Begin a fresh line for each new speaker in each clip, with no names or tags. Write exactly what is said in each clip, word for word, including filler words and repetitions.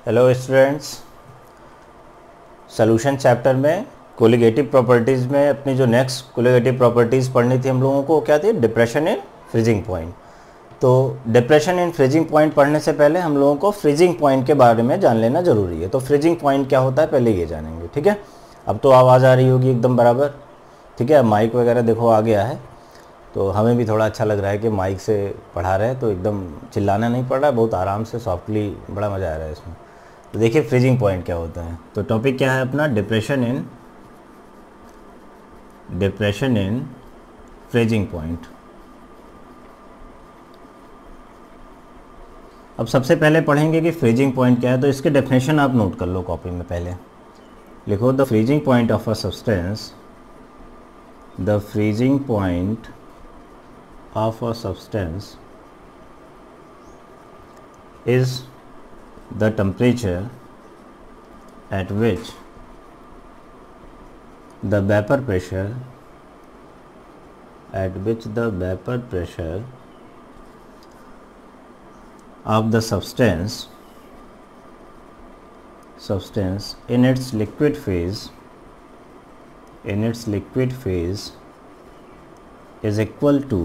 Hello students, solution chapter में colligative properties में अपनी जो नेक्स्ट कोलिगेटिव प्रॉपर्टीज़ पढ़नी थी हम लोगों को, क्या थी? Depression in freezing point. तो डिप्रेशन इन फ्रीजिंग पॉइंट पढ़ने से पहले हम लोगों को फ्रीजिंग पॉइंट के बारे में जान लेना ज़रूरी है। तो फ्रीजिंग पॉइंट क्या होता है पहले ये जानेंगे, ठीक है। अब तो आवाज़ आ रही होगी एकदम बराबर, ठीक है। माइक वगैरह देखो आ गया है, तो हमें भी थोड़ा अच्छा लग रहा है कि माइक से पढ़ा रहे हैं तो एकदम चिल्लाना नहीं पड़ रहा है, बहुत आराम से सॉफ्टली, बड़ा मज़ा आ रहा है इसमें। तो देखिए फ्रीजिंग पॉइंट क्या होता है। तो टॉपिक क्या है अपना? Depression in depression in freezing point. अब सबसे पहले पढ़ेंगे कि फ्रीजिंग पॉइंट क्या है। तो इसके डेफिनेशन आप नोट कर लो कॉपी में, पहले लिखो the freezing point of a substance the freezing point of a substance is the temperature at which the vapor pressure at which the vapor pressure of the substance substance in its liquid phase in its liquid phase is equal to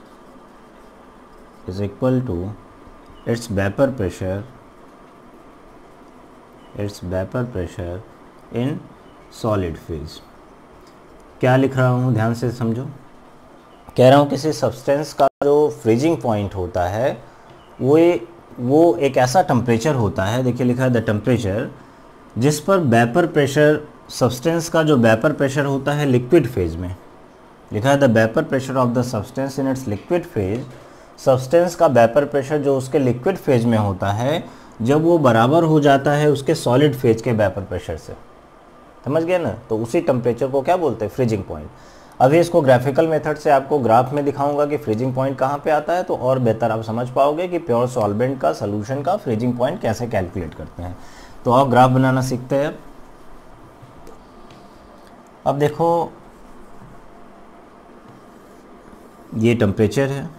is equal to its vapor pressure its vapor pressure in solid phase। क्या लिख रहा हूँ ध्यान से समझो। कह रहा हूँ किसी सब्सटेंस का जो फ्रीजिंग पॉइंट होता है वो वो एक ऐसा टेम्परेचर होता है, देखिए लिखा है द टेम्परेचर, जिस पर वेपर प्रेशर, सब्सटेंस का जो वेपर प्रेशर होता है लिक्विड फेज में, लिखा है the vapour pressure of the substance in its liquid phase. Substance का वेपर प्रेशर जो उसके लिक्विड फेज में होता है जब वो बराबर हो जाता है उसके सॉलिड फेज के वेपर प्रेशर से, समझ गए ना। तो उसी टेम्परेचर को क्या बोलते हैं? Freezing point. अभी इसको ग्राफिकल मेथड से आपको ग्राफ में दिखाऊंगा कि फ्रीजिंग पॉइंट कहाँ पे आता है, तो और बेहतर आप समझ पाओगे कि प्योर सॉल्वेंट का सोल्यूशन का फ्रीजिंग पॉइंट कैसे कैलकुलेट करते हैं। तो आप ग्राफ बनाना सीखते हैं। अब देखो ये टेम्परेचर है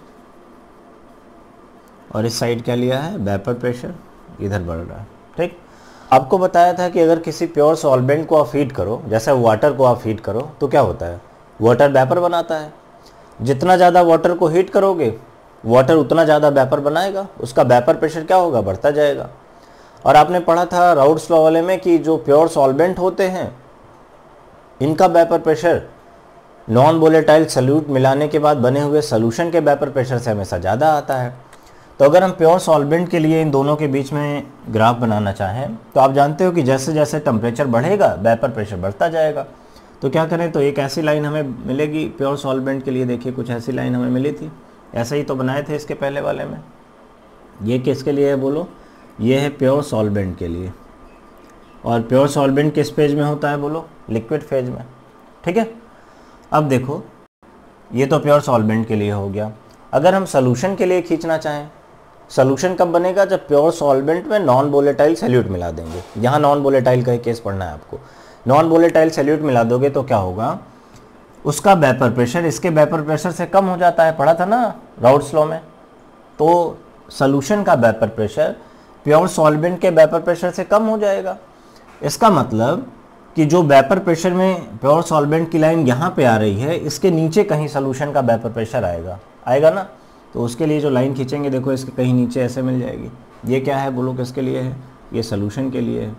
और इस साइड क्या लिया है? वेपर प्रेशर इधर बढ़ रहा है, ठीक। आपको बताया था कि अगर किसी प्योर सॉल्वेंट को आप हीट करो, जैसे वाटर को आप हीट करो, तो क्या होता है? वाटर वेपर बनाता है। जितना ज़्यादा वाटर को हीट करोगे वाटर उतना ज़्यादा वेपर बनाएगा, उसका वेपर प्रेशर क्या होगा? बढ़ता जाएगा। और आपने पढ़ा था राउल्ट्स लॉ वाले में कि जो प्योर सॉल्वेंट होते हैं इनका vapour pressure non volatile solute मिलाने के बाद बने हुए सोल्यूशन के वेपर प्रेशर से हमेशा ज़्यादा आता है। तो अगर हम प्योर सॉल्वेंट के लिए इन दोनों के बीच में ग्राफ बनाना चाहें तो आप जानते हो कि जैसे जैसे टेम्परेचर बढ़ेगा वेपर प्रेशर बढ़ता जाएगा। तो क्या करें? तो एक ऐसी लाइन हमें मिलेगी प्योर सॉल्वेंट के लिए, देखिए कुछ ऐसी लाइन हमें मिली थी, ऐसे ही तो बनाए थे इसके पहले वाले में। ये किसके लिए है बोलो? ये है प्योर सॉल्वेंट के लिए। और प्योर सॉल्वेंट किस फेज में होता है बोलो? लिक्विड फेज में, ठीक है। अब देखो ये तो प्योर सॉल्वेंट के लिए हो गया। अगर हम सोल्यूशन के लिए खींचना चाहें, सोल्यूशन कब बनेगा? जब प्योर सॉल्वेंट में नॉन वोलेटाइल सॉल्यूट मिला देंगे। यहाँ नॉन वोलेटाइल का ही केस पढ़ना है आपको। नॉन वोलेटाइल सॉल्यूट मिला दोगे तो क्या होगा? उसका वेपर प्रेशर इसके वेपर प्रेशर से कम हो जाता है, पढ़ा था ना राउल्ट्स लॉ में। तो सोल्यूशन का वेपर प्रेशर प्योर सॉल्वेंट के वेपर प्रेशर से कम हो जाएगा। इसका मतलब कि जो वेपर प्रेशर में प्योर सॉल्वेंट की लाइन यहाँ पे आ रही है, इसके नीचे कहीं सोल्यूशन का वेपर प्रेशर आएगा आएगा ना। तो उसके लिए जो लाइन खींचेंगे देखो इसके कहीं नीचे ऐसे मिल जाएगी। ये क्या है बोलो? किसके लिए है? ये सोल्यूशन के लिए है।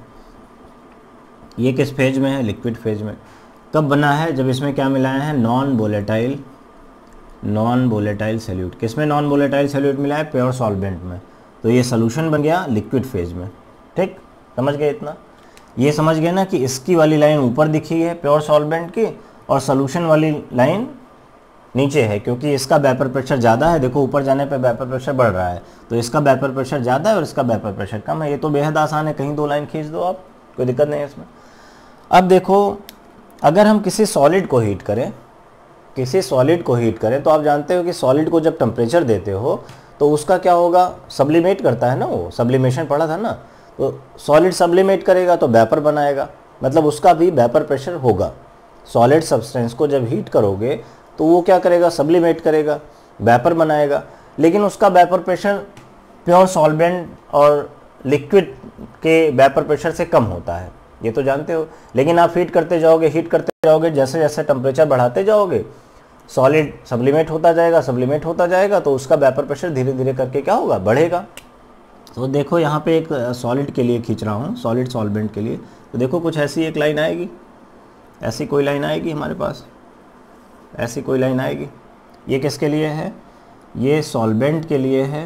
ये किस फेज में है? लिक्विड फेज में। कब बना है? जब इसमें क्या मिलाया है? Non volatile non volatile solute. किस में नॉन वोलेटाइल सॉल्यूट मिला है? प्योर सॉल्वेंट में। तो ये सोल्यूशन बन गया लिक्विड फेज में, ठीक। समझ गए इतना? ये समझ गए ना कि इसकी वाली लाइन ऊपर दिखी है प्योर सॉल्वेंट की और सोल्यूशन वाली लाइन नीचे है, क्योंकि इसका वेपर प्रेशर ज़्यादा है। देखो ऊपर जाने पे वेपर प्रेशर बढ़ रहा है, तो इसका वेपर प्रेशर ज़्यादा है और इसका वेपर प्रेशर कम है। ये तो बेहद आसान है, कहीं दो लाइन खींच दो आप, कोई दिक्कत नहीं है इसमें। अब देखो अगर हम किसी सॉलिड को हीट करें किसी सॉलिड को हीट करें तो आप जानते हो कि सॉलिड को जब टेम्परेचर देते हो तो उसका क्या होगा? सब्लिमेट करता है ना, वो सब्लिमेशन पढ़ा था ना। तो सॉलिड सब्लिमेट करेगा तो वेपर बनाएगा, मतलब उसका भी वेपर प्रेशर होगा। सॉलिड सब्सटेंस को जब हीट करोगे तो वो क्या करेगा? सब्लिमेट करेगा, वेपर बनाएगा। लेकिन उसका वेपर प्रेशर प्योर सॉल्वेंट और लिक्विड के वेपर प्रेशर से कम होता है, ये तो जानते हो। लेकिन आप हीट करते जाओगे हीट करते जाओगे जैसे जैसे टेम्परेचर बढ़ाते जाओगे सॉलिड सब्लिमेट होता जाएगा सब्लिमेट होता जाएगा तो उसका वेपर प्रेशर धीरे धीरे करके क्या होगा, बढ़ेगा। तो देखो यहाँ पे एक सॉलिड के लिए खींच रहा हूँ, सॉलिड सॉल्वेंट के लिए। तो देखो कुछ ऐसी एक लाइन आएगी, ऐसी कोई लाइन आएगी हमारे पास, ऐसी कोई लाइन आएगी। ये किसके लिए है, ये सॉल्वेंट के लिए है।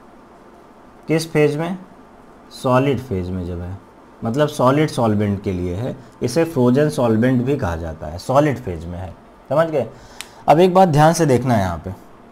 किस फेज में, सॉलिड फेज में जब है, मतलब सॉलिड सॉल्वेंट के लिए है। इसे फ्रोजन सॉल्वेंट भी कहा जाता है, सॉलिड फेज में है, समझ गए। अब एक बात ध्यान से देखना है यहाँ पे,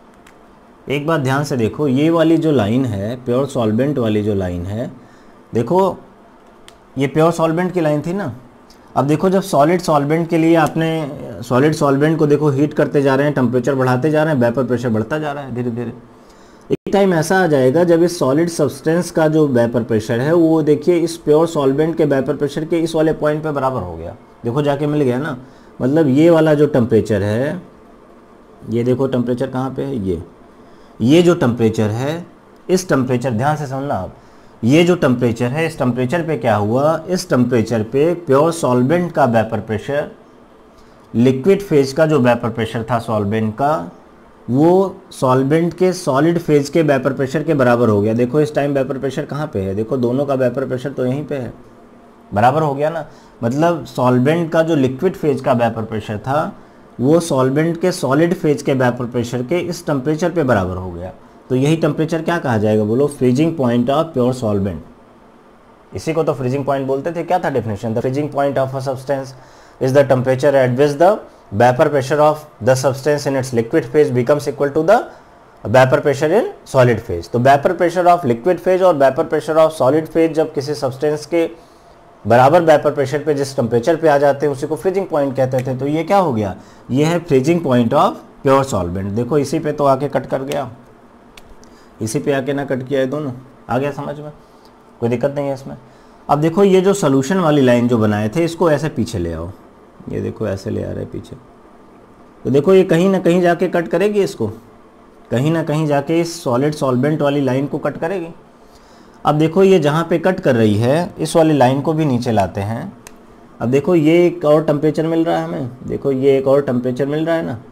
एक बात ध्यान से देखो, ये वाली जो लाइन है प्योर सॉल्वेंट वाली जो लाइन है, देखो ये प्योर सॉल्वेंट की लाइन थी ना। अब देखो जब सॉलिड सॉल्वेंट के लिए आपने सॉलिड सॉल्वेंट को देखो हीट करते जा रहे हैं, टेम्परेचर बढ़ाते जा रहे हैं, वेपर प्रेशर बढ़ता जा रहा है धीरे धीरे। एक टाइम ऐसा आ जाएगा जब इस सॉलिड सब्सटेंस का जो वेपर प्रेशर है वो देखिए इस प्योर सॉल्वेंट के वेपर प्रेशर के इस वाले पॉइंट पे बराबर हो गया। देखो जाके मिल गया ना, मतलब ये वाला जो टेम्परेचर है, ये देखो टेम्परेचर कहाँ पे है, ये ये जो टेम्परेचर है, इस टेम्परेचर, ध्यान से सुनना आप, ये जो टेम्परेचर है इस टेम्परेचर पे क्या हुआ, इस टेम्परेचर पे प्योर सॉल्वेंट का वेपर प्रेशर लिक्विड फेज का जो वेपर प्रेशर था सॉल्वेंट का, वो सॉल्वेंट के सॉलिड फेज के वेपर प्रेशर के बराबर हो गया। देखो इस टाइम वेपर प्रेशर कहाँ पे है, देखो दोनों का वेपर प्रेशर तो यहीं पे है, बराबर हो गया ना। मतलब सॉल्वेंट का जो लिक्विड फेज का वेपर प्रेशर था वो सॉल्वेंट के सॉलिड फेज के वेपर प्रेशर के इस टेम्परेचर पे बराबर हो गया। तो यही टेम्परेचर क्या कहा जाएगा, बोलो, freezing point of pure solvent. इसी को तो फ्रीजिंग पॉइंट बोलते थे। क्या था definition, the freezing point of a substance is the temperature at which the vapour pressure of the substance in its liquid phase becomes equal to the vapour pressure in solid phase. तो vapour pressure of liquid phase और vapour pressure of solid phase जब किसी substance के बराबर vapour pressure पे जिस temperature पे आ जाते हैं उसी को फ्रीजिंग पॉइंट कहते थे। तो ये क्या हो गया, ये है freezing point of pure solvent. देखो इसी पे तो आके कट कर गया, इसी पे आके ना कट किया है, दोनों आ गया समझ में, कोई दिक्कत नहीं है इसमें। अब देखो ये जो सोल्यूशन वाली लाइन जो बनाए थे इसको ऐसे पीछे ले आओ, ये देखो ऐसे ले आ रहे पीछे। तो देखो ये कहीं ना कहीं जाके कट करेगी, इसको कहीं ना कहीं जाके इस सॉलिड सॉल्वेंट वाली लाइन को कट करेगी। अब देखो ये जहाँ पे कट कर रही है इस वाली लाइन को भी नीचे लाते हैं। अब देखो ये एक और टेम्परेचर मिल रहा है हमें, देखो ये एक और टेम्परेचर मिल रहा है ना।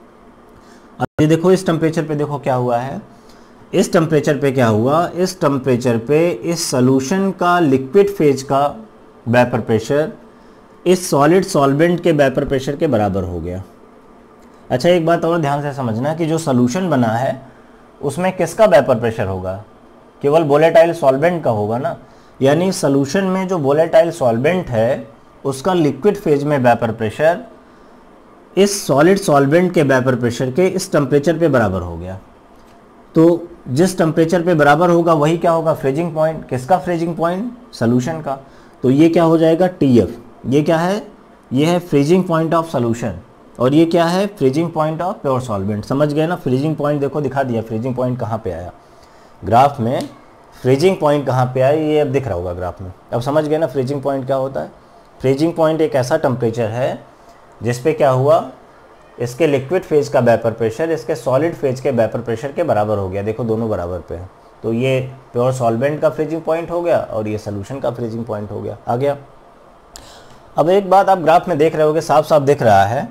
अब ये देखो इस टेम्परेचर पे देखो क्या हुआ है, इस टेम्परेचर पे क्या हुआ, इस टेम्परेचर पे इस सॉल्यूशन का लिक्विड फेज का वेपर प्रेशर इस सॉलिड सॉल्वेंट के वेपर प्रेशर के बराबर हो गया। अच्छा एक बात और ध्यान से समझना कि जो सॉल्यूशन बना है उसमें किसका वेपर प्रेशर होगा, केवल वोलेटाइल सॉल्वेंट का होगा ना। यानी सॉल्यूशन में जो वोलेटाइल सॉल्वेंट है उसका लिक्विड फेज में वेपर प्रेशर इस सॉलिड सॉल्वेंट के वेपर प्रेशर के इस टेम्परेचर पे बराबर हो गया। तो जिस टेम्परेचर पे बराबर होगा वही क्या होगा, फ्रीजिंग पॉइंट। किसका फ्रीजिंग पॉइंट, सॉल्यूशन का। तो ये क्या हो जाएगा, टी एफ। ये क्या है, ये है फ्रीजिंग पॉइंट ऑफ सॉल्यूशन, और ये क्या है, freezing point of pure solvent. समझ गए ना, फ्रीजिंग पॉइंट देखो दिखा दिया, फ्रीजिंग पॉइंट कहाँ पे आया ग्राफ में, फ्रीजिंग पॉइंट कहाँ पे आया ये अब दिख रहा होगा ग्राफ में। अब समझ गए ना फ्रीजिंग पॉइंट क्या होता है। फ्रीजिंग पॉइंट एक ऐसा टेम्परेचर है जिस पे क्या हुआ, इसके लिक्विड फेज का वेपर प्रेशर इसके सॉलिड फेज के वेपर प्रेशर के बराबर हो गया। देखो दोनों बराबर पे है, तो ये प्योर सॉल्वेंट का फ्रीजिंग पॉइंट हो गया और ये सोल्यूशन का फ्रीजिंग पॉइंट हो गया। आ गया। अब एक बात आप ग्राफ में देख रहे होगे, साफ साफ दिख रहा है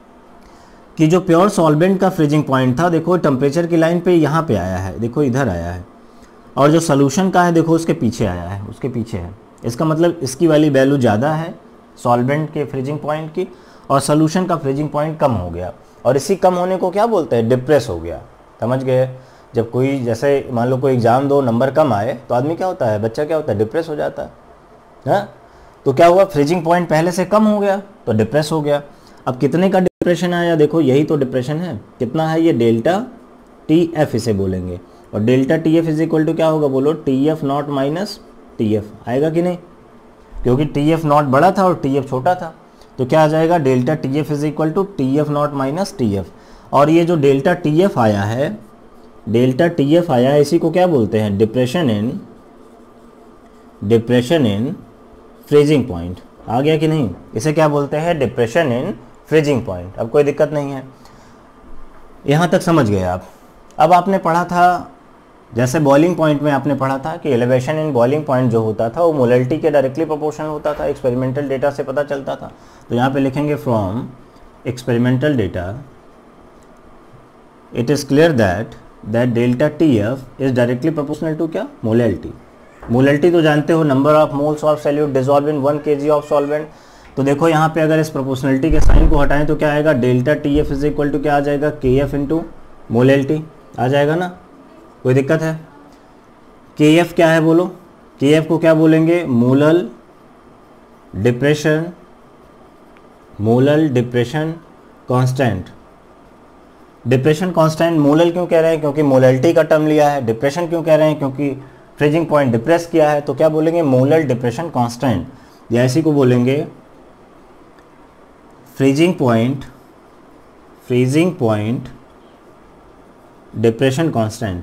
कि जो प्योर सॉल्वेंट का फ्रीजिंग पॉइंट था देखो टेम्परेचर की लाइन पे यहाँ पे आया है, देखो इधर आया है, और जो सोल्यूशन का है देखो उसके पीछे आया है, उसके पीछे है। इसका मतलब इसकी वाली वैल्यू ज़्यादा है सॉल्वेंट के फ्रीजिंग पॉइंट की, और सोल्यूशन का फ्रीजिंग पॉइंट कम हो गया। और इसी कम होने को क्या बोलते हैं, डिप्रेस हो गया। समझ गए। जब कोई जैसे मान लो कोई एग्जाम दो नंबर कम आए तो आदमी क्या होता है, बच्चा क्या होता है, डिप्रेस हो जाता है ना। तो क्या हुआ, फ्रीजिंग पॉइंट पहले से कम हो गया तो डिप्रेस हो गया। अब कितने का डिप्रेशन आया, देखो यही तो डिप्रेशन है। कितना है ये, डेल्टा टी एफ इसे बोलेंगे, और delta T F is equal to क्या होगा, बोलो, T F naught minus T F. आएगा कि नहीं, क्योंकि टी एफ नॉट बड़ा था और टी एफ छोटा था, तो क्या आ जाएगा, delta T F is equal to T F naught minus T F. और ये जो डेल्टा टी एफ आया है, डेल्टा टी एफ आया है, इसी को क्या बोलते हैं, depression in depression in freezing point. आ गया कि नहीं, इसे क्या बोलते हैं, डिप्रेशन इन फ्रीजिंग पॉइंट। अब कोई दिक्कत नहीं है, यहाँ तक समझ गए आप। अब आपने पढ़ा था जैसे बॉइलिंग पॉइंट में आपने पढ़ा था कि एलिवेशन इन बॉइलिंग पॉइंट जो होता था वो मोलैलिटी के डायरेक्टली प्रोपोर्शनल होता था, एक्सपेरिमेंटल डेटा से पता चलता था। तो यहाँ पे लिखेंगे from experimental data it is clear that that delta T F is directly proportional to क्या, मोलैलिटी। मोलैलिटी तो जानते हो, number of moles of solute dissolve in one KG of solvent. तो देखो यहाँ पे अगर इस प्रोपोर्शनलिटी के साइन को हटाएं तो क्या आएगा, delta T F is equal to क्या आ जाएगा, के एफ इंटू मोलैलिटी आ जाएगा ना, कोई दिक्कत है। के एफ क्या है बोलो, के एफ को क्या बोलेंगे, molal depression, molal depression constant. Depression constant molal क्यों कह रहे हैं, क्योंकि मोलैलिटी का टर्म लिया है। डिप्रेशन क्यों कह रहे हैं, क्योंकि फ्रीजिंग पॉइंट डिप्रेस किया है। तो क्या बोलेंगे, मोलल डिप्रेशन कांस्टेंट, या इसी को बोलेंगे freezing point, freezing point depression constant,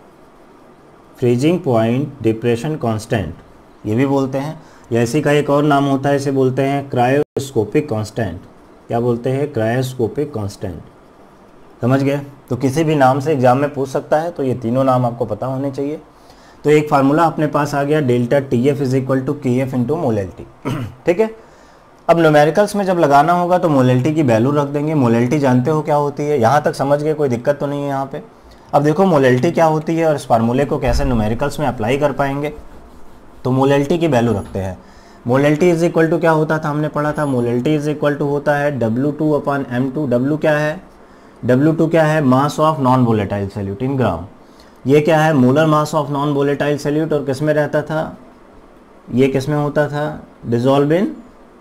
freezing point depression constant ये भी बोलते हैं। या इसी का एक और नाम होता है, इसे बोलते हैं क्रायोस्कोपिक कांस्टेंट। क्या बोलते हैं, क्रायोस्कोपिक कांस्टेंट। समझ गए। तो किसी भी नाम से एग्जाम में पूछ सकता है, तो ये तीनों नाम आपको पता होने चाहिए। तो एक फार्मूला अपने पास आ गया, delta T F is equal to K f into molality. ठीक है। अब न्यूमेरिकल्स में जब लगाना होगा तो मोलैलिटी की वैल्यू रख देंगे। मोलैलिटी जानते हो क्या होती है, यहाँ तक समझ गए, कोई दिक्कत तो नहीं है यहाँ पे। अब देखो मोलैलिटी क्या होती है और इस फार्मूले को कैसे न्यूमेरिकल्स में अप्लाई कर पाएंगे। तो मोलैलिटी की वैल्यू रखते हैं। मोलैलिटी इज इक्वल टू क्या होता था, हमने पढ़ा था, मोलैलिटी इज इक्वल टू होता है W two upon M two. W क्या है, डब्ल्यू टू क्या है, mass of non volatile solute in gram. ये क्या है, molar mass of non volatile solute, और किस में रहता था, ये किस में होता था, dissolve in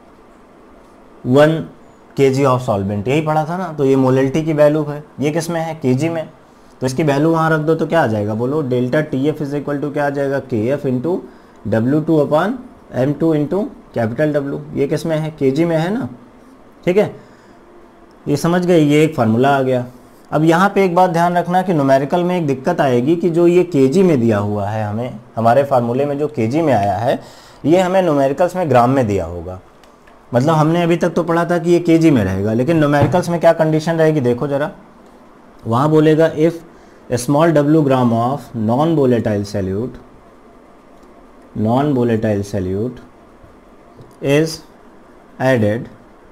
one KG of solvent. यही पढ़ा था ना। तो ये मोलैलिटी की वैल्यू है, ये किस में है, केजी में। तो इसकी वैल्यू वहाँ रख दो तो क्या आ जाएगा बोलो, delta T F is equal to क्या आ जाएगा, K f into W two upon M two into capital W. ये किस में है, केजी में है ना। ठीक है, ये समझ गए, ये एक फार्मूला आ गया। अब यहाँ पे एक बात ध्यान रखना कि न्यूमेरिकल में एक दिक्कत आएगी कि जो ये केजी में दिया हुआ है, हमें हमारे फार्मूले में जो केजी में आया है, ये हमें न्यूमेरिकल्स में ग्राम में दिया होगा। मतलब हमने अभी तक तो पढ़ा था कि ये केजी में रहेगा, लेकिन न्यूमेरिकल्स में क्या कंडीशन रहेगी देखो जरा। वहाँ बोलेगा if small W gram of non volatile solute, non volatile solute is added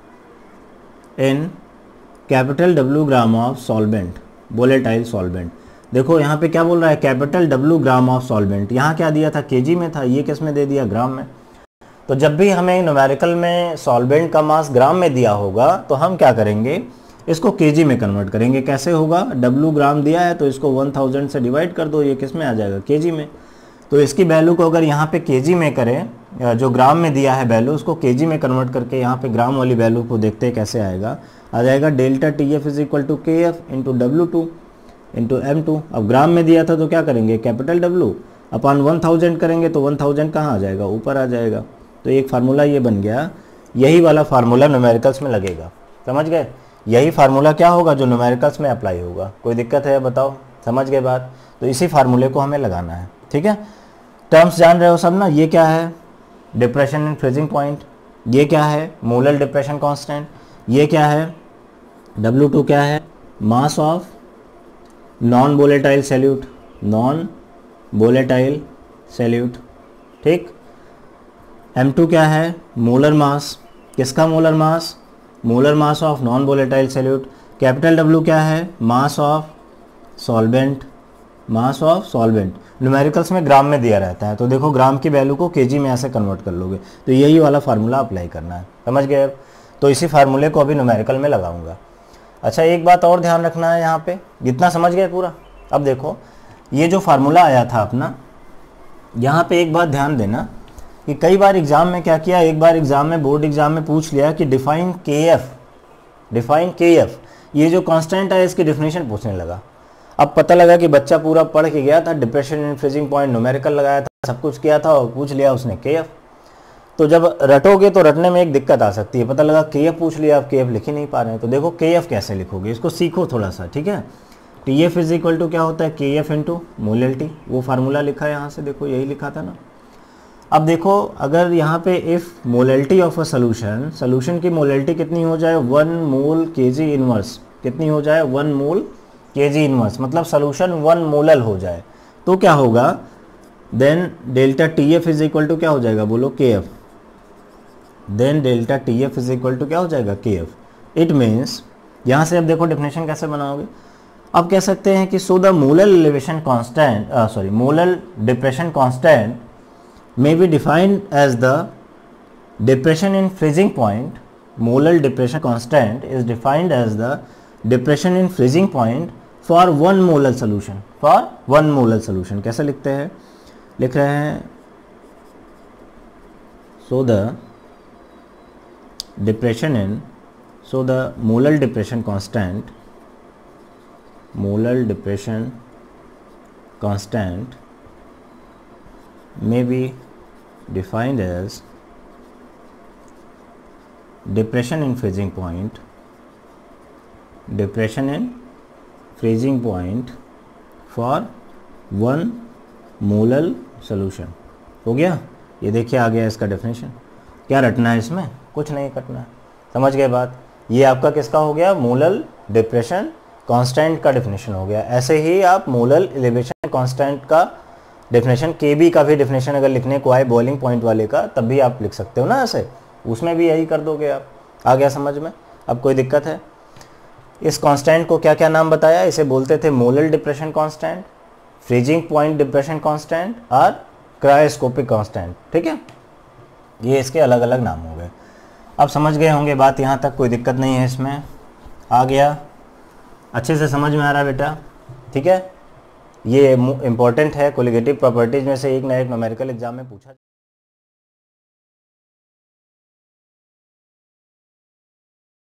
in capital W gram of solvent, volatile solvent. देखो यहाँ पे क्या बोल रहा है, capital W gram of solvent. यहाँ क्या दिया था, केजी में था, ये किस में दे दिया, ग्राम में। तो जब भी हमें न्यूमेरिकल में सॉल्वेंट का मास ग्राम में दिया होगा तो हम क्या करेंगे, इसको केजी में कन्वर्ट करेंगे। कैसे होगा, डब्ल्यू ग्राम दिया है तो इसको वन थाउजेंड से डिवाइड कर दो, ये किस में आ जाएगा, केजी में। तो इसकी वैल्यू को अगर यहाँ पे केजी में करें, जो ग्राम में दिया है वैल्यू, उसको केजी में कन्वर्ट करके यहाँ पे ग्राम वाली वैल्यू को देखते हैं कैसे आएगा। आ जाएगा delta T F is equal to K f into W two into M two. अब ग्राम में दिया था तो क्या करेंगे, capital W upon one thousand करेंगे, तो वन थाउजेंड कहाँ आ जाएगा, ऊपर आ जाएगा। तो एक फार्मूला ये बन गया। यही वाला फार्मूला न्यूमेरिकल्स में लगेगा। समझ गए, यही फार्मूला क्या होगा जो न्यूमेरिकल्स में अप्लाई होगा। कोई दिक्कत है बताओ, समझ गए बात। तो इसी फार्मूले को हमें लगाना है। ठीक है, टर्म्स जान रहे हो सब ना। ये क्या है, डिप्रेशन इन फ्रीजिंग पॉइंट। ये क्या है, मोलर डिप्रेशन कांस्टेंट। ये क्या है, डब्ल्यू टू क्या है, mass of non volatile solute, non volatile solute. ठीक, एम टू क्या है, मोलर मास। किसका molar mass, molar mass of non volatile solute. Capital W क्या है, mass of solvent, mass of solvent. Numericals में gram में दिया रहता है, तो देखो ग्राम की वैल्यू को केजी में ऐसे कन्वर्ट कर लोगे। तो यही वाला फार्मूला अप्लाई करना है। समझ गए। अब तो इसी फार्मूले को अभी न्यूमेरिकल में लगाऊंगा। अच्छा, एक बात और ध्यान रखना है यहाँ पे, जितना समझ गए पूरा। अब देखो ये जो फार्मूला आया था अपना, यहाँ पे एक बात ध्यान देना कि कई बार एग्जाम में क्या किया, एक बार एग्जाम में, बोर्ड एग्जाम में पूछ लिया कि डिफाइन के एफ, डिफाइन के एफ। ये जो कांस्टेंट है इसकी डेफिनेशन पूछने लगा। अब पता लगा कि बच्चा पूरा पढ़ के गया था, depression in freezing point, numerical लगाया था, सब कुछ किया था, और पूछ लिया उसने के एफ। तो जब रटोगे तो रटने में एक दिक्कत आ सकती है। पता लगा के एफ पूछ लिया, आप के एफ लिख ही नहीं पा रहे हैं। तो देखो के एफ कैसे लिखोगे, इसको सीखो थोड़ा सा। ठीक है, T F is equal to क्या होता है, के एफ इंटू मोलैलिटी। वो फार्मूला लिखा है यहाँ से, देखो यही लिखा था ना। अब देखो अगर यहाँ पे if molality of a solution, solution की मोलैलिटी कितनी हो जाए, वन मोल केजी इनवर्स, कितनी हो जाए, वन मोल केजी इनवर्स, मतलब सोल्यूशन वन मोलल हो जाए, तो क्या होगा, then delta T F is equal to क्या हो जाएगा, बोलो K f. Then delta T F is equal to क्या हो जाएगा, के एफ। इट मीन्स यहाँ से अब देखो डेफिनेशन कैसे बनाओगे। अब कह सकते हैं कि so the molar elevation constant sorry molar depression constant may be defined as the depression in freezing point. Molar depression constant is defined as the depression in freezing point for one molar solution. For one molar solution कैसे लिखते हैं, लिख रहे हैं so the depression in so the molar depression constant molar depression constant may be defined as depression in freezing point depression in freezing point for one molar solution। हो गया, ये देखिए आ गया इसका डेफिनेशन। क्या रटना है इसमें, कुछ नहीं कटना, समझ गए बात। ये आपका किसका हो गया, मोलर डिप्रेशन कांस्टेंट का डेफिनेशन हो गया। ऐसे ही आप मोलर एलिवेशन कांस्टेंट का डेफिनेशन, के बी का भी डेफिनेशन अगर लिखने को आए बॉइलिंग पॉइंट वाले का, तब भी आप लिख सकते हो ना ऐसे, उसमें भी यही कर दोगे आप। आ गया समझ में, अब कोई दिक्कत है। इस कांस्टेंट को क्या क्या नाम बताया, इसे बोलते थे molar depression constant, freezing point depression constant और क्रायोस्कोपिक कांस्टेंट। ठीक है, ये इसके अलग अलग नाम हो गए। अब समझ गए होंगे बात, यहाँ तक कोई दिक्कत नहीं है इसमें। आ गया, अच्छे से समझ में आ रहा है बेटा। ठीक है, ये इंपॉर्टेंट है, कोलिगेटिव प्रॉपर्टीज में से एक ना एक न्यूमेरिकल एग्जाम में पूछा